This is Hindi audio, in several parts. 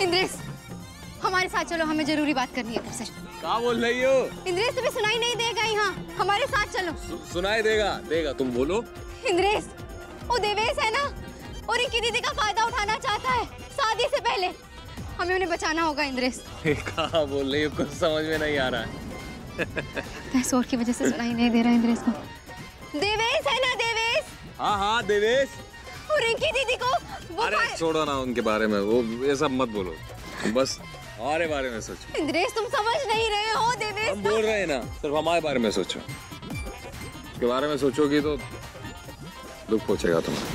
इंद्रेश, हमारे साथ चलो, हमें जरूरी बात करनी है तुमसे। क्या बोल रही हो? इंद्रेश, तुम्हें सुनाई नहीं देगा यहाँ, हमारे साथ चलो। सुनाई देगा, तुम बोलो। इंद्रेश, वो देवेश है ना, और इनकी दीदी का फायदा उठाना चाहता है शादी से पहले। हमें उन्हें बचाना होगा इंद्रेश। क्या बोल रही हो? कुछ समझ में नहीं आ रहा है। पैसों की वजह से सुनाई नहीं दे रहा इंद्रेश को। देवेश है ना, देवेश? हाँ देवेश। और इनकी दीदी को वो अरे छोड़ो ना उनके बारे में, वो ये सब मत बोलो, बस हमारे बारे में सोचो। इंद्रेश, तुम समझ नहीं रहे हो। देवेश, हम बोल रहे हैं ना, सिर्फ हमारे बारे में सोचो। उसके बारे में सोचोगी तो दुख पहुंचेगा तुम्हें।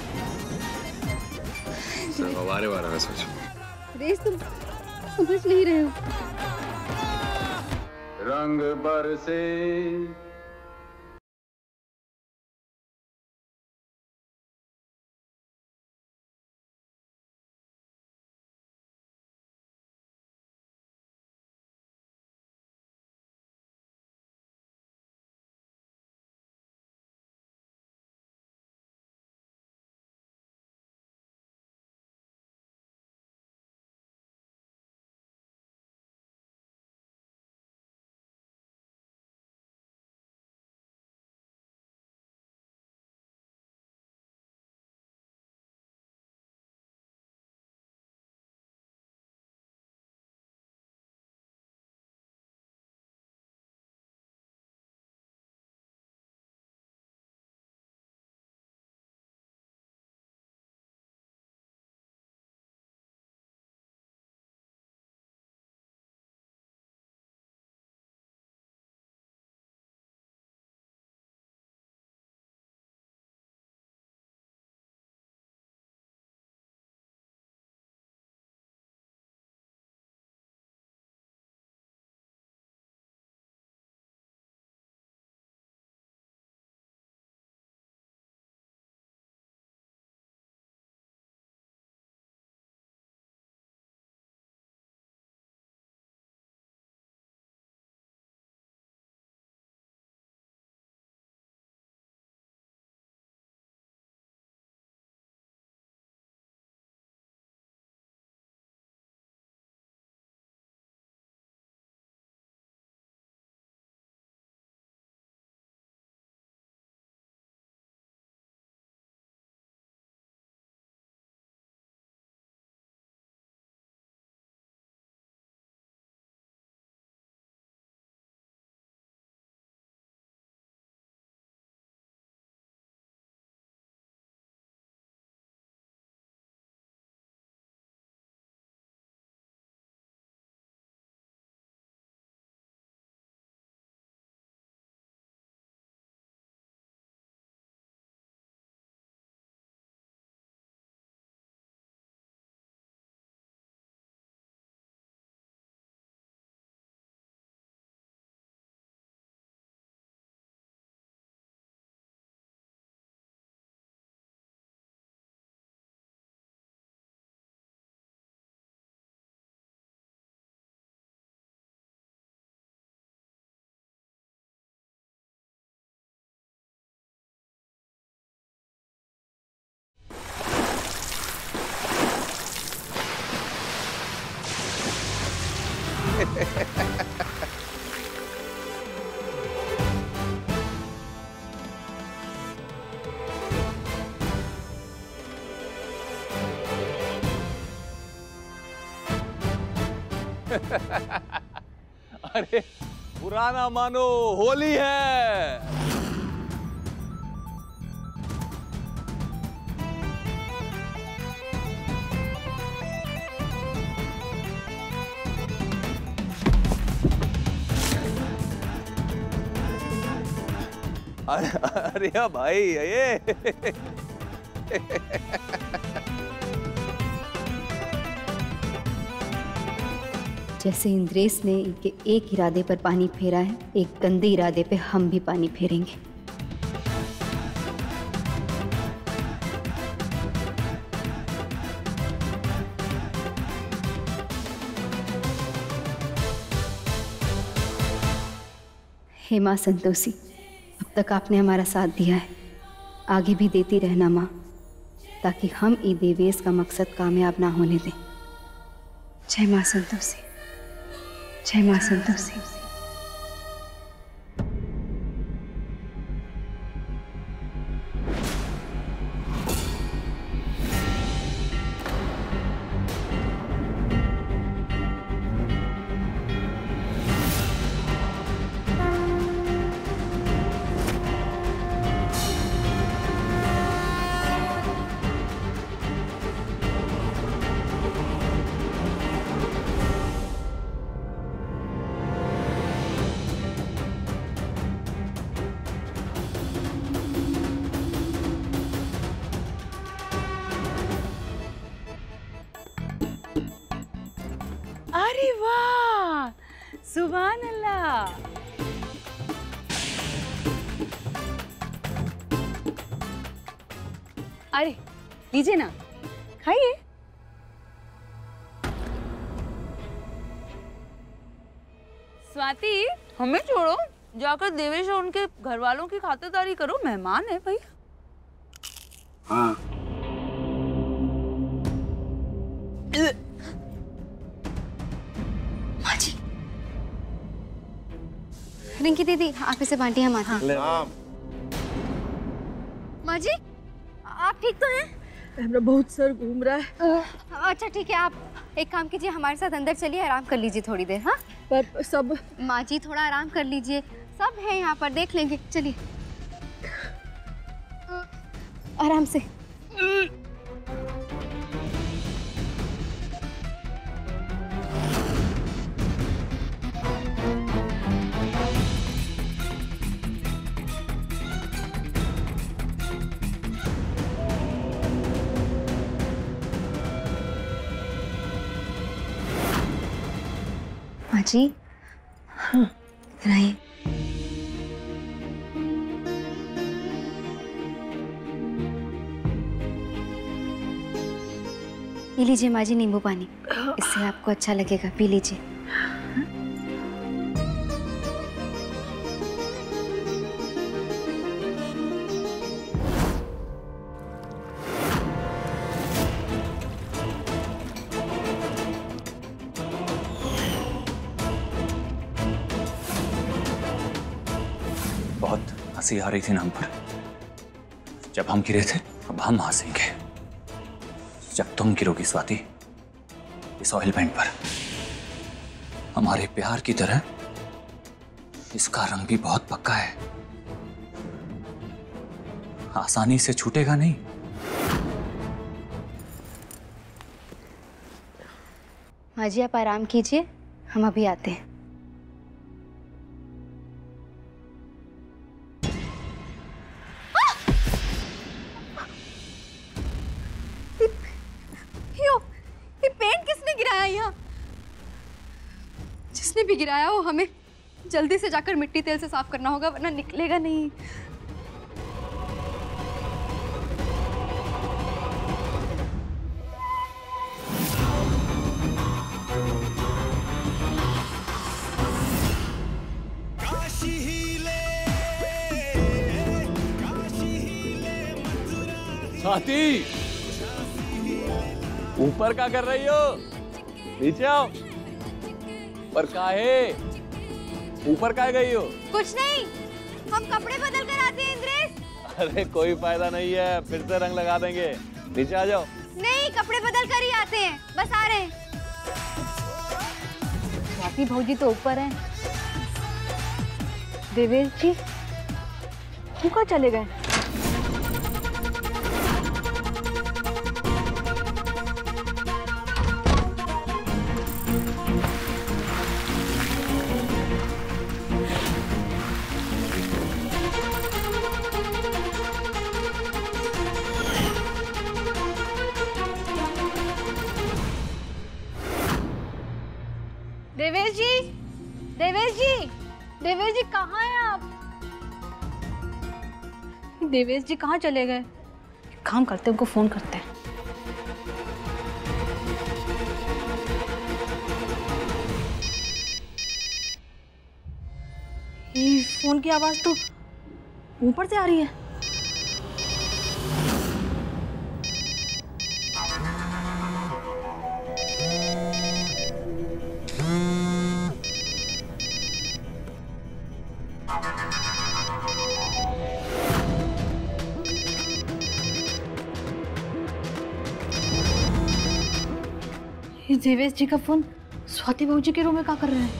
सिर्फ हमारे बारे में सोचो। इंद्रेश, तुम समझ नहीं रहे हो। रंग बरसे अरे पुराना मानो, होली है। अरे भाई ये जैसे इंद्रेश ने इनके एक इरादे पर पानी फेरा है, एक गंदे इरादे पे हम भी पानी फेरेंगे। हे माँ संतोषी, अब तक आपने हमारा साथ दिया है, आगे भी देती रहना माँ, ताकि हम ई देवेश का मकसद कामयाब ना होने दें। जय मां संतोषी, जय मां संतोषी। अरे वाह, सुभान अल्लाह। अरे लीजिए ना, खाइए। स्वाति, हमें छोड़ो, जाकर देवेश और उनके घर वालों की खातिरदारी करो, मेहमान है भाई। हाँ। रिंकी दीदी, आप इसे बांटिए हम आते हैं। माँ जी, आप ठीक तो हैं? मेरा बहुत सर घूम रहा है। अच्छा ठीक है, आप एक काम कीजिए, हमारे साथ अंदर चलिए, आराम कर लीजिए थोड़ी देर। हाँ पर सब माँ जी, थोड़ा आराम कर लीजिए, सब है यहाँ पर, देख लेंगे। चलिए आराम से। माँ जी, इधर आइए। पी लीजिए माँ जी नींबू पानी, इससे आपको अच्छा लगेगा, पी लीजिए। बहुत हंसी आ रही थी ना हम पर। जब हम गिरे थे, अब हम हंसेंगे जब तुम गिरोगी स्वाति, इस ऑयल पेंट पर। हमारे प्यार की तरह इसका रंग भी बहुत पक्का है, आसानी से छूटेगा नहीं। माँ जी, आप आराम कीजिए, हम अभी आते हैं। ये पेंट किसने गिराया यहाँ? जिसने भी गिराया हो, हमें जल्दी से जाकर मिट्टी तेल से साफ करना होगा, वरना निकलेगा नहीं। स्वाति, ऊपर क्या कर रही हो? नीचे आओ। पर काहे? ऊपर काहे गई हो? कुछ नहीं, हम कपड़े बदल कर आते हैं इंद्रेश। अरे कोई फायदा नहीं है, फिर से रंग लगा देंगे। नीचे आ जाओ। नहीं, कपड़े बदल कर ही आते हैं, बस आ रहे हैं। स्वाति भौजी तो ऊपर है। देवेश जी, वो कहाँ चले गए? देवेश जी, देवेश जी, देवेश जी कहाँ हैं आप? देवेश जी कहाँ चले गए? काम करते, उनको फोन करते हैं। ये फोन की आवाज तो ऊपर से आ रही है। ये देवेश जी का फोन स्वाति बहू जी के रूम में क्या कर रहे हैं?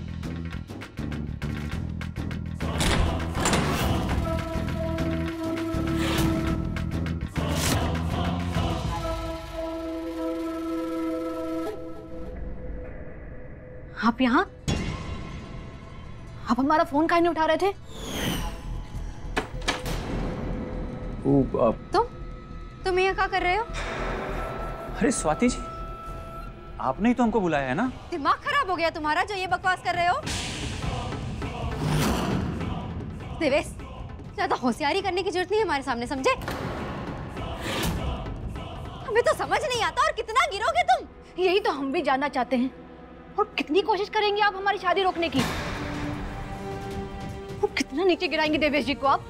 आप यहाँ? आप हमारा फोन काहे नहीं उठा रहे थे? तुम यहाँ क्या कर रहे हो? अरे स्वाति जी, आपने ही तो हमको बुलाया है ना। दिमाग खराब हो गया तुम्हारा जो ये बकवास कर रहे हो? देवेश, ज्यादा होशियारी करने की जरूरत नहीं है हमारे सामने, समझे? हमें तो समझ नहीं आता और कितना गिरोगे तुम? यही तो हम भी जानना चाहते हैं। और कितनी कोशिश करेंगे आप हमारी शादी रोकने की? वो कितना नीचे गिराएंगे देवेश जी को आप?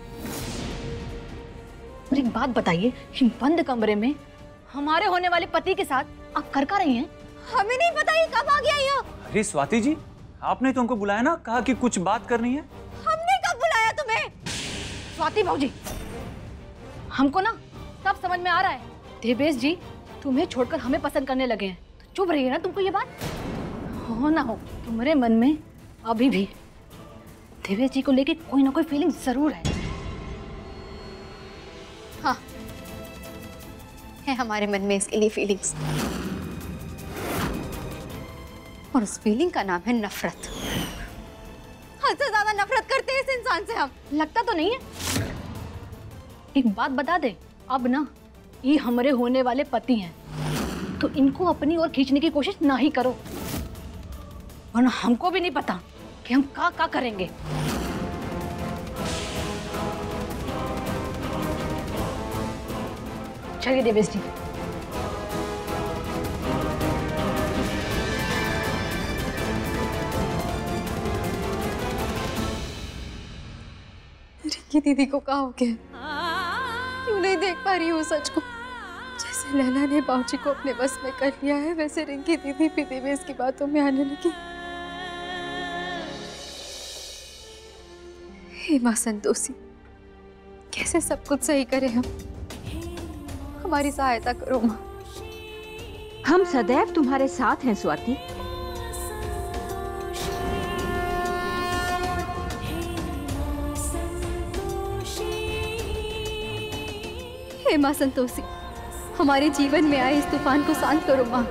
और एक बात बताइए, बंद कमरे में हमारे होने वाले पति के साथ आप कर रही हैं? हमें नहीं पता ये कब आ गया ये। अरे स्वाति जी, आपने तो हमको बुलाया ना, कहा कि कुछ बात करनी है। हमने कब बुलाया तुम्हें? स्वाति भाऊजी, हमको ना सब समझ में आ रहा है। देवेश जी तुम्हें छोड़कर हमें पसंद करने लगे हैं, तो चुप रहिए ना। तुमको ये बात हो ना हो, तुम्हारे मन में अभी भी देवेश जी को लेके कोई ना कोई फीलिंग जरूर है। हाँ, है हमारे मन में इसके लिए फीलिंग्स, और उस फीलिंग का नाम है नफरत। हद से ज्यादा नफरत करते हैं इस इंसान से हम। लगता तो नहीं है। एक बात बता दे, अब ना ये हमारे होने वाले पति हैं, तो इनको अपनी ओर खींचने की कोशिश ना ही करो, वरना हमको भी नहीं पता कि हम क्या करेंगे। चलिए देवेश जी। रिंकी दीदी को क्या हो गया? क्यों नहीं देख पा रही हूँ सच को? जैसे लैला ने बाबूजी को अपने बस में कर लिया है, वैसे रिंकी दीदी भी देवेश की बातों में आने लगी। हे माँ संतोषी, कैसे सब कुछ सही करें हम? हमारी सहायता करो माँ। हम सदैव तुम्हारे साथ हैं स्वाति। हे माँ संतोषी, हमारे जीवन में आए इस तूफान को शांत करो माँ।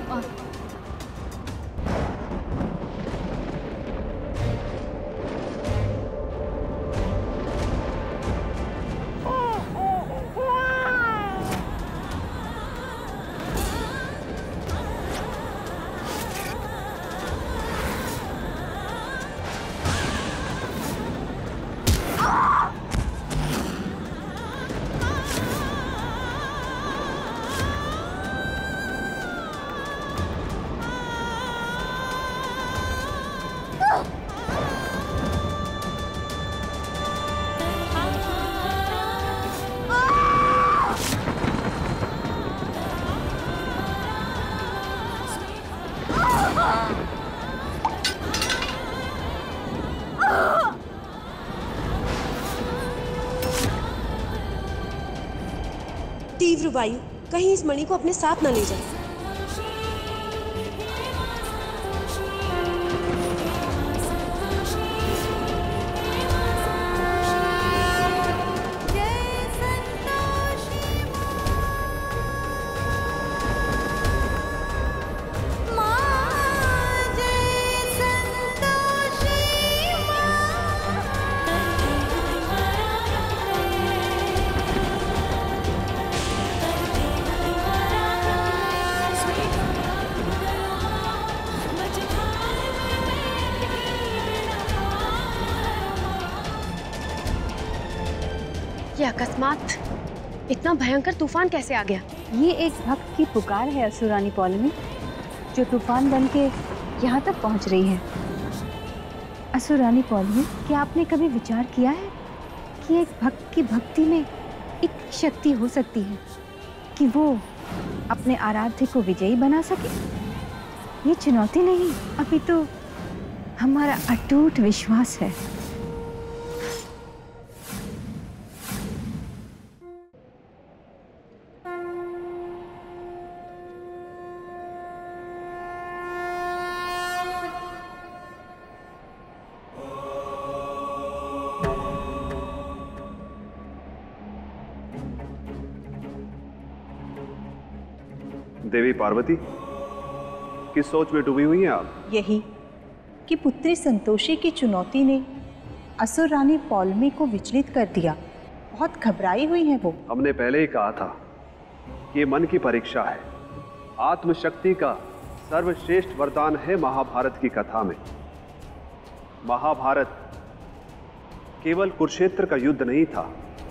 तीव्र वायु कहीं इस मणि को अपने साथ न ले जाए। ये अकस्मात इतना भयंकर तूफान कैसे आ गया? ये एक भक्त की पुकार है असुरानी पौलमी, जो तूफान बन के यहाँ तक पहुँच रही है। असुरानी पौलमी, क्या आपने कभी विचार किया है कि एक भक्त की भक्ति में इतनी शक्ति हो सकती है कि वो अपने आराध्य को विजयी बना सके? ये चुनौती नहीं, अभी तो हमारा अटूट विश्वास है। देवी पार्वती, किस सोच में डूबी हुई हैं आप? यही कि पुत्री संतोषी की चुनौती ने असुर रानी पौलमी को विचलित कर दिया। बहुत घबराई हुई है वो। हमने पहले ही कहा था कि ये मन की परीक्षा है। आत्मशक्ति का सर्वश्रेष्ठ वरदान है महाभारत की कथा में। महाभारत केवल कुरुक्षेत्र का युद्ध नहीं था,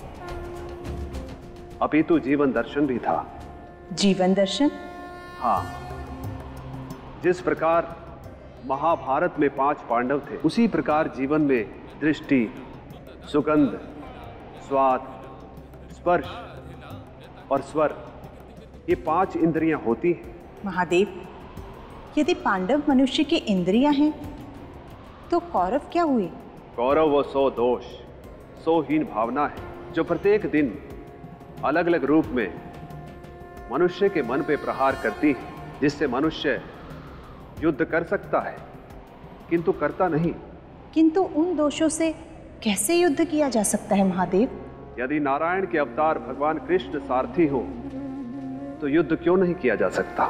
अपितु जीवन दर्शन भी था। जीवन दर्शन? हाँ, जिस प्रकार महाभारत में 5 पांडव थे, उसी प्रकार जीवन में दृष्टि, सुगंध, स्वाद, स्पर्श और स्वर, ये 5 इंद्रियां होती हैं। महादेव, यदि पांडव मनुष्य की इंद्रियां हैं, तो कौरव क्या हुए? कौरव वो 100 दोष, 100 हीन भावना है जो प्रत्येक दिन अलग अलग रूप में मनुष्य के मन पे प्रहार करती है, जिससे मनुष्य युद्ध कर सकता है किंतु करता नहीं। किंतु उन दोषों से कैसे युद्ध किया जा सकता है महादेव? यदि नारायण के अवतार भगवान कृष्ण सारथी हो तो युद्ध क्यों नहीं किया जा सकता?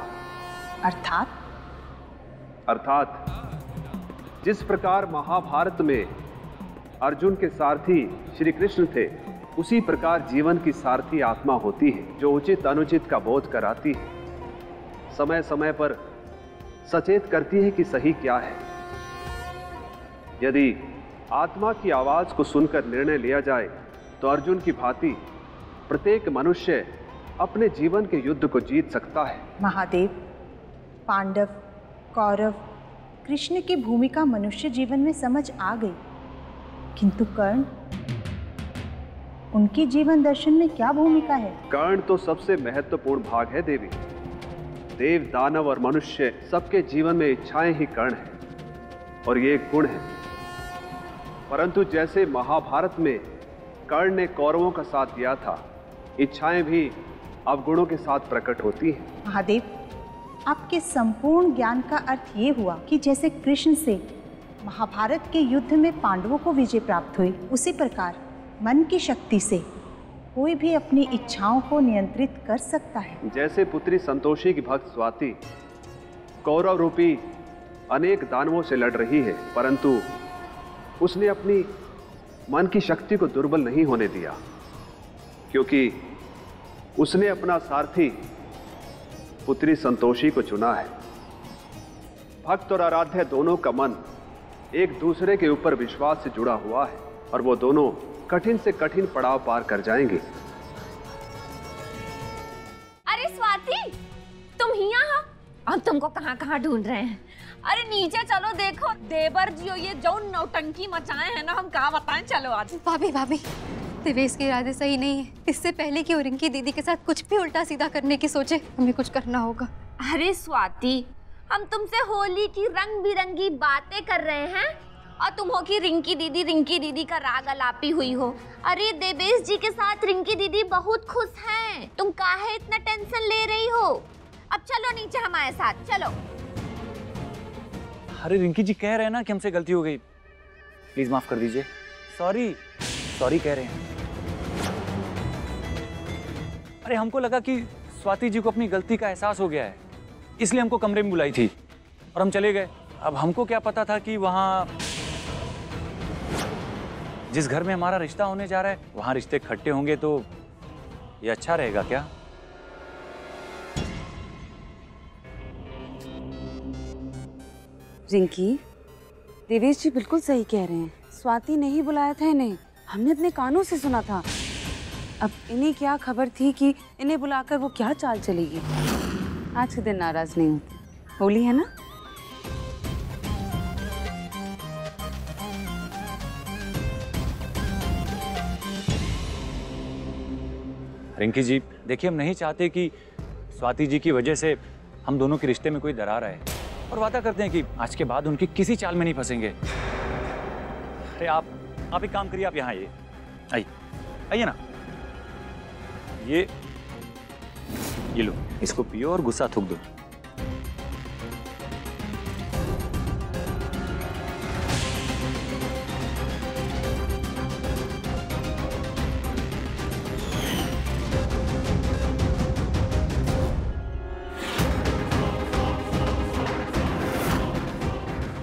अर्थात जिस प्रकार महाभारत में अर्जुन के सारथी श्री कृष्ण थे, उसी प्रकार जीवन की सारथी आत्मा होती है जो उचित अनुचित का बोध कराती है, समय समय पर सचेत करती है कि सही क्या है। यदि आत्मा की आवाज को सुनकर निर्णय लिया जाए तो अर्जुन की भांति प्रत्येक मनुष्य अपने जीवन के युद्ध को जीत सकता है। महादेव, पांडव, कौरव, कृष्ण की भूमिका मनुष्य जीवन में समझ आ गई, किंतु कर्ण, उनकी जीवन दर्शन में क्या भूमिका है? कर्ण तो सबसे महत्वपूर्ण भाग है देवी। देव, दानव और मनुष्य सबके जीवन में इच्छाएं ही कर्ण है और ये एक गुण है। परंतु जैसे महाभारत में कर्ण ने कौरवों का साथ दिया था, इच्छाएं भी अवगुणों के साथ प्रकट होती हैं। महादेव, आपके संपूर्ण ज्ञान का अर्थ ये हुआ कि जैसे कृष्ण से महाभारत के युद्ध में पांडवों को विजय प्राप्त हुई, उसी प्रकार मन की शक्ति से कोई भी अपनी इच्छाओं को नियंत्रित कर सकता है। जैसे पुत्री संतोषी की भक्त स्वाति कौरव रूपी अनेक दानवों से लड़ रही है, परंतु उसने अपनी मन की शक्ति को दुर्बल नहीं होने दिया, क्योंकि उसने अपना सारथी पुत्री संतोषी को चुना है। भक्त और आराध्य दोनों का मन एक दूसरे के ऊपर विश्वास से जुड़ा हुआ है और वो दोनों कठिन से कठिन पड़ाव पार कर जाएंगे। अरे स्वाति, तुम ही यहाँ? हम तुमको कहाँ कहाँ ढूंढ रहे हैं। अरे नीचे चलो, देखो देवर जी ये जो नौटंकी मचाए हैं ना, हम कहाँ बताएं। चलो आज। भाभी, देवेश के इरादे सही नहीं है। इससे पहले कि वो रिंकी दीदी के साथ कुछ भी उल्टा सीधा करने की सोचे, हमें कुछ करना होगा। अरे स्वाति, हम तुमसे होली की रंग बिरंगी बातें कर रहे हैं और तुम हो कि रिंकी दीदी का राग अलापी हुई हो। अरे देवेश जी के साथ रिंकी दीदी बहुत खुश हैं, तुम काहे इतना टेंशन ले रही हो? अब चलो नीचे हमारे साथ, चलो। अरे रिंकी जी कह रहे हैं ना कि हमसे गलती हो गई, प्लीज माफ कर दीजिए। सॉरी कह रहे हैं। अरे हमको लगा कि स्वाति जी को अपनी गलती का एहसास हो गया है, इसलिए हमको कमरे में बुलाई थी और हम चले गए। अब हमको क्या पता था कि वहां जिस घर में हमारा रिश्ता होने जा रहा है, वहां रिश्ते इकट्ठे होंगे, तो ये अच्छा रहेगा क्या? रिंकी, देवेश जी बिल्कुल सही कह रहे हैं। स्वाति ने ही बुलाया था इन्हें, हमने अपने कानों से सुना था। अब इन्हें क्या खबर थी कि इन्हें बुलाकर वो क्या चाल चलेगी। आज के दिन नाराज नहीं होते, होली है ना। रिंकी जी देखिए, हम नहीं चाहते कि स्वाति जी की वजह से हम दोनों के रिश्ते में कोई दरार आए, और वादा करते हैं कि आज के बाद उनकी किसी चाल में नहीं फंसेंगे। अरे आप एक काम करिए, आप यहाँ आइए ना। ये लो, इसको पियो और गुस्सा थूक दो।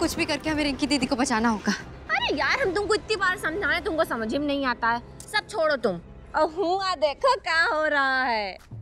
कुछ भी करके हमें रिंकी दीदी को बचाना होगा। अरे यार हम तुमको इतनी बार समझाएं, तुमको समझ में नहीं आता है। सब छोड़ो तुम, और हुआ देखो क्या हो रहा है।